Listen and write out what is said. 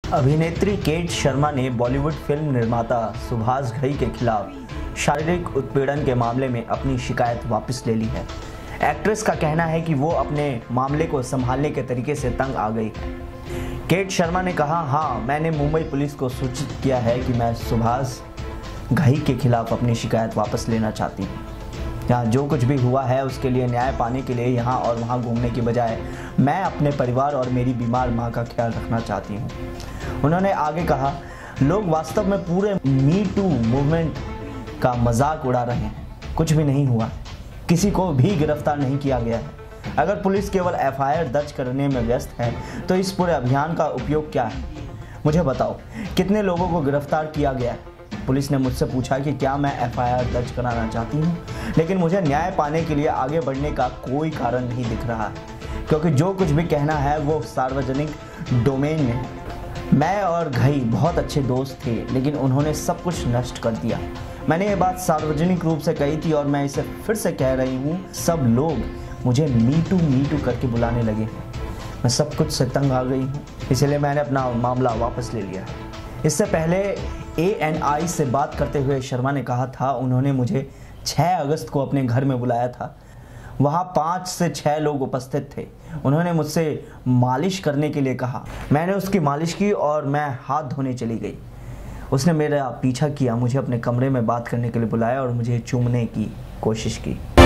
अभिनेत्री केट शर्मा ने बॉलीवुड फिल्म निर्माता सुभाष घई के खिलाफ शारीरिक उत्पीड़न के मामले में अपनी शिकायत वापस ले ली है। एक्ट्रेस का कहना है कि वो अपने मामले को संभालने के तरीके से तंग आ गई है। केट शर्मा ने कहा, हाँ, मैंने मुंबई पुलिस को सूचित किया है कि मैं सुभाष घई के खिलाफ अपनी शिकायत वापस लेना चाहती हूँ। यहाँ जो कुछ भी हुआ है उसके लिए न्याय पाने के लिए यहाँ और वहाँ घूमने की बजाय मैं अपने परिवार और मेरी बीमार माँ का ख्याल रखना चाहती हूँ। उन्होंने आगे कहा, लोग वास्तव में पूरे मी टू मूवमेंट का मजाक उड़ा रहे हैं। कुछ भी नहीं हुआ, किसी को भी गिरफ्तार नहीं किया गया है। अगर पुलिस केवल एफआईआर दर्ज करने में व्यस्त है तो इस पूरे अभियान का उपयोग क्या है? मुझे बताओ, कितने लोगों को गिरफ्तार किया गया है? पुलिस ने मुझसे पूछा कि क्या मैं एफआईआर दर्ज कराना चाहती हूँ, लेकिन मुझे न्याय पाने के लिए आगे बढ़ने का कोई कारण नहीं दिख रहा है, क्योंकि जो कुछ भी कहना है वो सार्वजनिक डोमेन में है। मैं और घई बहुत अच्छे दोस्त थे, लेकिन उन्होंने सब कुछ नष्ट कर दिया। मैंने ये बात सार्वजनिक रूप से कही थी और मैं इसे फिर से कह रही हूँ। सब लोग मुझे मी टू करके बुलाने लगे हैं। मैं सब कुछ से तंग आ गई हूँ, इसलिए मैंने अपना मामला वापस ले लिया है। इससे पहले ANI से बात करते हुए शर्मा ने कहा था, उन्होंने मुझे 6 अगस्त को अपने घर में बुलाया था। वहाँ 5 से 6 लोग उपस्थित थे। उन्होंने मुझसे मालिश करने के लिए कहा। मैंने उसकी मालिश की और मैं हाथ धोने चली गई। उसने मेरा पीछा किया, मुझे अपने कमरे में बात करने के लिए बुलाया और मुझे चूमने की कोशिश की।